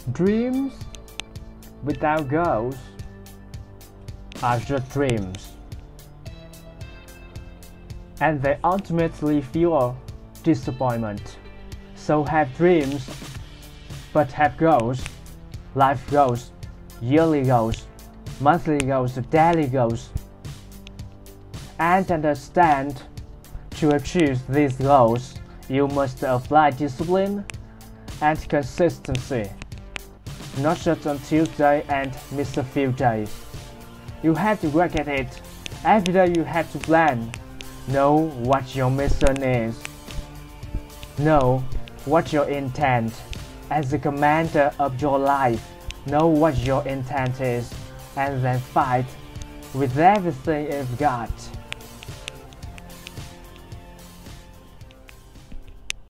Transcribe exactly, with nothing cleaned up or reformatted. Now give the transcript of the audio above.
Dreams without goals are just dreams, and they ultimately fuel disappointment. So have dreams, but have goals, life goals, yearly goals, monthly goals, daily goals, and understand to achieve these goals, you must apply discipline and consistency, not just on Tuesday and miss a few days. You have to work at it. Every day you have to plan. Know what your mission is. Know what your intent. As the commander of your life, know what your intent is, and then fight with everything you've got.